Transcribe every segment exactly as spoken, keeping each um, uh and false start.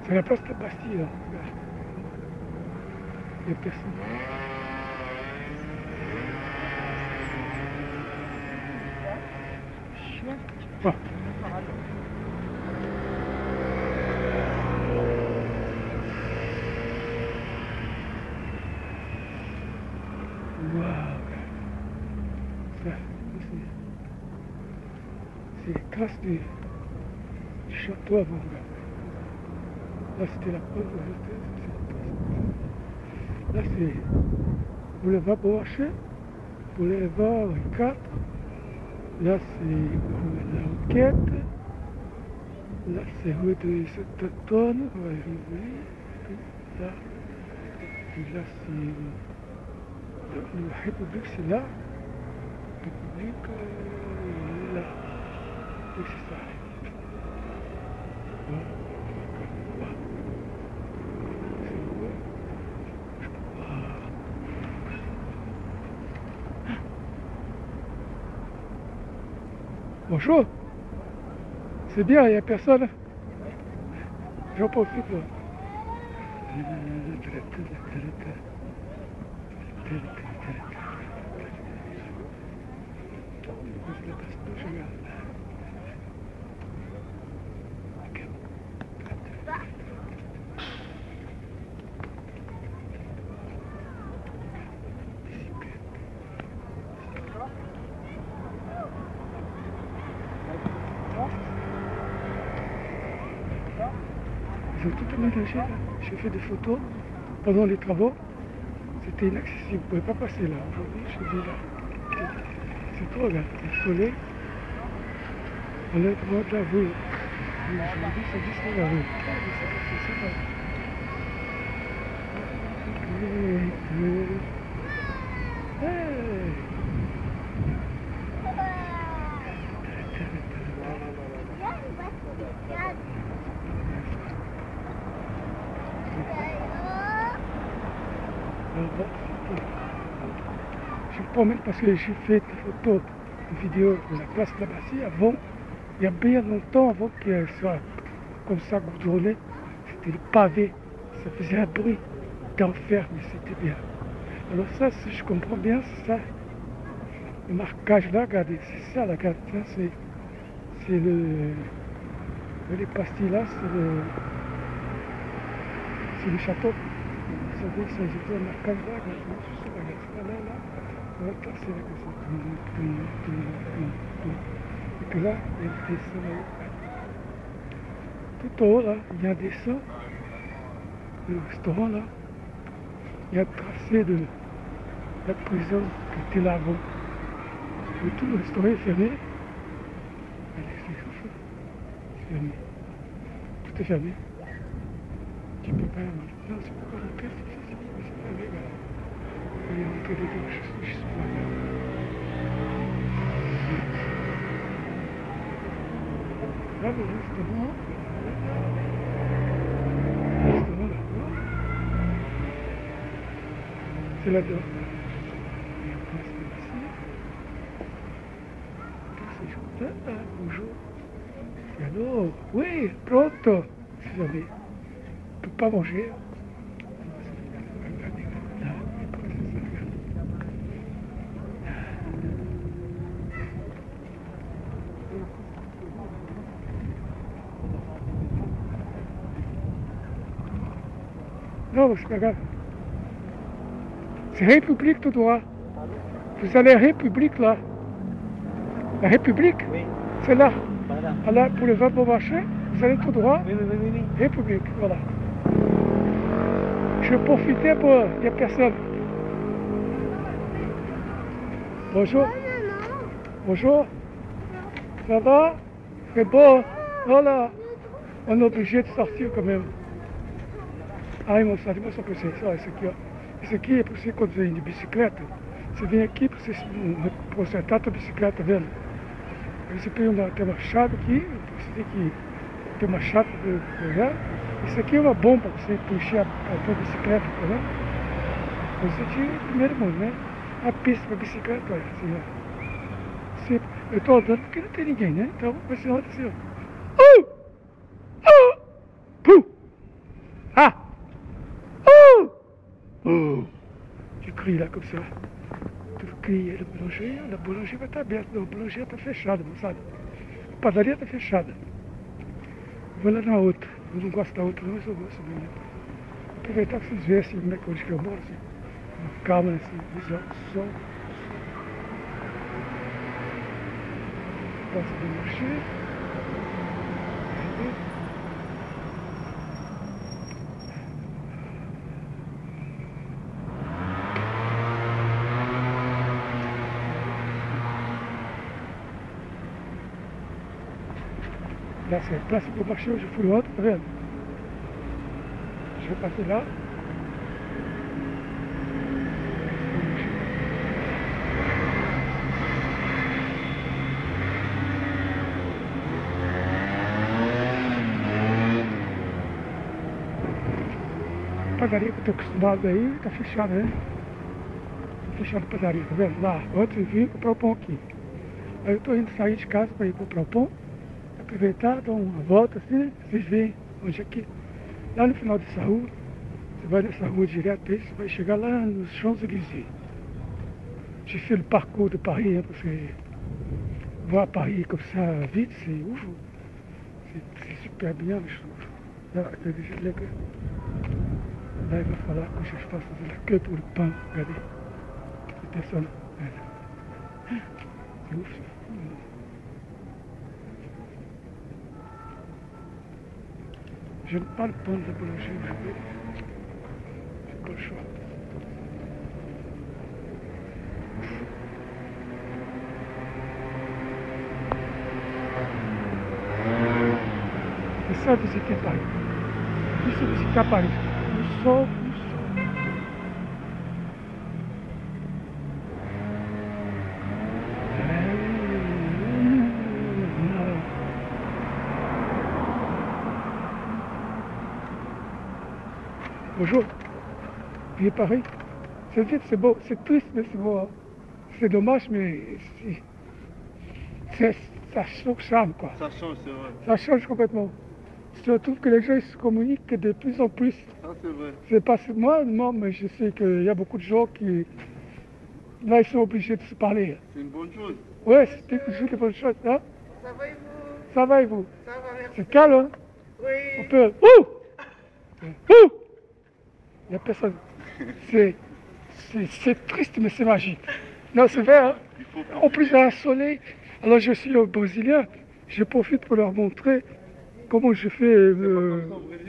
C'est la place de la Bastille, là. Il n'y a personne. Ah. Waouh. Ça, c'est les traces du, du château avant. Là, c'était la pause. Là, c'est boulevard Beaumarchais, boulevard quatre. Là, c'est la Roquette. Là, c'est rue de Saint-Antoine. On va arriver. Là, et là, c'est la République, c'est là. La République, euh, là. Et c'est ça. Voilà. Bonjour, c'est bien, il n'y a personne. J'en profite là. Ils ont tout aménagé là. J'ai fait des photos pendant les travaux. C'était inaccessible, vous ne pouvez pas passer là. Aujourd'hui, je suis là. C'est trop, regarde, le soleil. On est devant de la rue. Je vous dis, c'est juste la rue. C'est ça. Hey. Je me promène parce que j'ai fait des photos, des vidéos de la place de la Bastille avant, il y a bien longtemps avant qu'elle soit comme ça goudronnée. C'était le pavé, ça faisait un bruit d'enfer, mais c'était bien. Alors ça, si je comprends bien, c'est ça, le marquage là, regardez, c'est ça, la carte, c'est c'est le, les pastilles là, c'est le, c'est le château. Vous savez, ça, j'ai fait un marquage là, regardez, c'est ça, regardez, c'est là, là. Ouais, là, c'est là que c'est. Et puis là, il y a des dessins là. Tout en haut, là, il y a un dessin. Le restaurant, là. Il y a un tracé de la prison qui était là avant. Et tout le restaurant est fermé. Allez, c'est fermé. Tout est fermé. Tu peux pas. Non, tu peux pas rentrer, c'est fermé, là. Il y a un peu de douche, je suis pas là. Là, le restaurant. Le restaurant là-bas. C'est là-dedans. Et on passe ici. C'est Jourdain. Ah, bonjour. Et alors, oui, pronto. Si jamais. On ne peut pas manger. Non, c'est pas grave. C'est République tout droit. Vous allez à République là. La République, oui. C'est là. Voilà. Voilà, pour le vingt Beaumarchais, vous allez tout droit. Oui, oui, oui, oui, oui. République, voilà. Je vais profiter pour... Il n'y a personne. Bonjour. Bonjour. Ça va? C'est beau. Voilà. On est obligé de sortir quand même. Ah, mon ça, dis-moi ce que c'est. Ça, c'est qui, c'est qui est poussé quand vous avez une bicyclette. C'est bien qui poussé pour cette tata biciclette velha. Esse aqui tem uma chave aqui, você tem que ter uma chave para pegar. Isso aqui é uma bomba para você puxar a tua bicicleta, tá vendo? Isso aqui é o primeiro mundo, né? A pista para bicicleta, olha, assim, ó. Você, eu estou andando porque não tem ninguém, né? Então você anda assim, ó. Uh! Uh! Pum! Oh, tu cries là comme ça. Tu cries, le boulanger, la boulanger va t'aberter, le boulanger está fechado, moçada. A padaria está fechada. Vou lá na outra. Eu não gosto da outra, não, mas eu gosto dele. Aproveitar que vocês vissem como é que hoje que eu moro, assim. Calma nessa visão do sol. Place do marché. Là, c'est la place du marché où je fui ontem, tá vendo? Je vais passer là. A padaria que eu estou acostumado aí, tá fechada, né? Tá fechada a padaria, tá vendo? Lá, ontem eu vim comprar o pão aqui. Aí eu estou indo sair de casa para ir comprar o pão. Aproveitar, dar uma volta assim, né? Vocês veem onde aqui. Lá no final dessa rua, você vai nessa rua direto aí, você vai chegar lá nos Champs-Élysées. J'ai fait le parcours de Paris, hein, parce que voir Paris comme ça vite, c'est ouf. C'est super bien, je trouve. Là, là, là, il va falloir que je fasse la queue pour le pain. Regardez, les personnes. C'est ouf ça. Je ne parle pas de la boulangerie aujourd'hui. J'ai pas le choix. C'est ça visiter Paris. Ici, c'est visiter Paris. Nous sommes, nous sommes. Bonjour. Vieux Paris. C'est vite, c'est beau. C'est triste, mais c'est beau. Hein. C'est dommage, mais ça change, quoi. Ça change, c'est vrai. Ça change complètement. Je trouve que les gens ils se communiquent de plus en plus. Ça, c'est vrai. C'est pas moi, moi, mais je sais qu'il y a beaucoup de gens qui, là, ils sont obligés de se parler. C'est une bonne chose. Ouais, c'est toujours une bonne chose. Hein? Ça va et vous? Ça va et vous? Ça va, merci. C'est calme, hein? Oui. On peut... Ouh! Ouh! Il n'y a personne. C'est triste, mais c'est magique. Non, c'est vrai, hein? En plus, il y a un soleil. Alors, je suis au Brésilien. Je profite pour leur montrer comment je fais. Euh...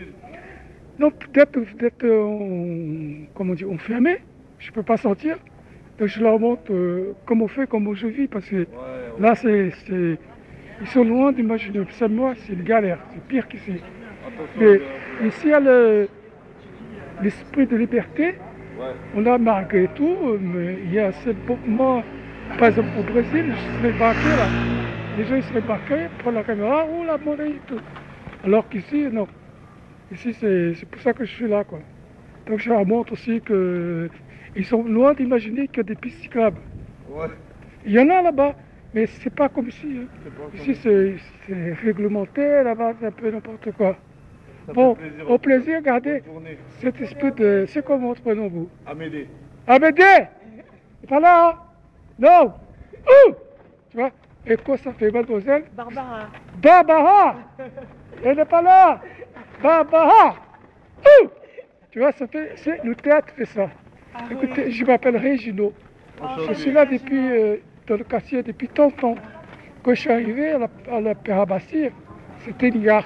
Non, peut-être peut on, comment dire, enfermé. Je ne peux pas sortir. Donc, je leur montre euh, comment on fait, comment je vis. Parce que ouais, ouais. Là, c'est, ils sont loin d'imaginer. C'est moi, c'est une galère. C'est pire qu'ici. Mais ici, il y a le. L'esprit de liberté, ouais. On a malgré tout, mais il y a ce moment, par exemple au Brésil, je serais braqué là, les gens ils seraient braqués, prendre la caméra, ou la monnaie et tout. Alors qu'ici, non. Ici, c'est pour ça que je suis là, quoi. Donc je leur montre aussi qu'ils sont loin d'imaginer qu'il y a des pistes cyclables. Ouais. Il y en a là-bas, mais c'est pas comme ici. Hein. Pas ici, c'est réglementé, là-bas, c'est un peu n'importe quoi. Ça bon, plaisir, au plaisir, regardez cet esprit de... C'est comment votre prénom, vous? Amédée. Amédée? C'est pas là, hein? Non. Ouh. Tu vois? Et quoi ça fait, mademoiselle? Barbara. Barbara. Elle n'est pas là. Barbara. Ouh. Tu vois, ça fait... Le théâtre fait ça. Ah, écoutez, oui. Je m'appelle Régino. Ah, je suis là depuis, euh, dans le quartier depuis tant de temps. Quand je suis arrivé à la, à la Père-Abbastir, c'était une gare.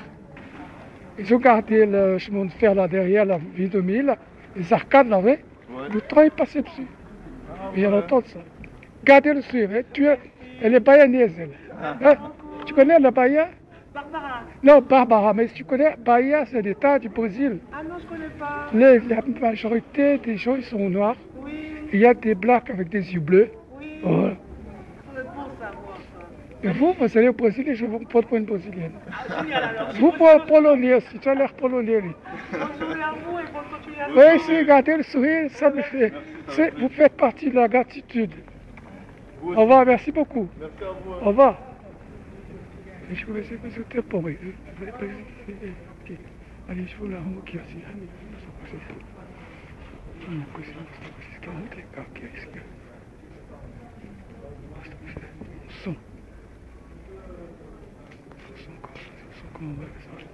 Ils ont gardé le chemin de fer là derrière, la ville de Mille, les arcades là, ouais. Le train est passé dessus. Ah, il y a longtemps de ça. Gardez le suivre, hein. Tu es, elle est bayanaise, elle. Ah. Hein? Tu connais la Bahia? Barbara. Non, Barbara, mais tu connais, Bahia, c'est l'État du Brésil. Ah non, je connais pas. Les, la majorité des gens, ils sont noirs. Oui. Il y a des blacks avec des yeux bleus. Oui. Oh. C'est bon savoir ça. Et vous, vous allez au Brésil et je vous prends pour une brésilienne. Ah, génial alors. Vous pour polonais aussi, tu as l'air polonais. Bonne journée à vous et bonne continuation. Oui, si, regardez le sourire, ça me fait. Vous faites partie de la gratitude. Au revoir, merci beaucoup. Merci à vous. Au revoir. Je vous laisse vous êtes pour moi. Allez, je vous la remonte aussi. Ну, косинус километров, как я искал. Сон. Сон, сон, сон, сон,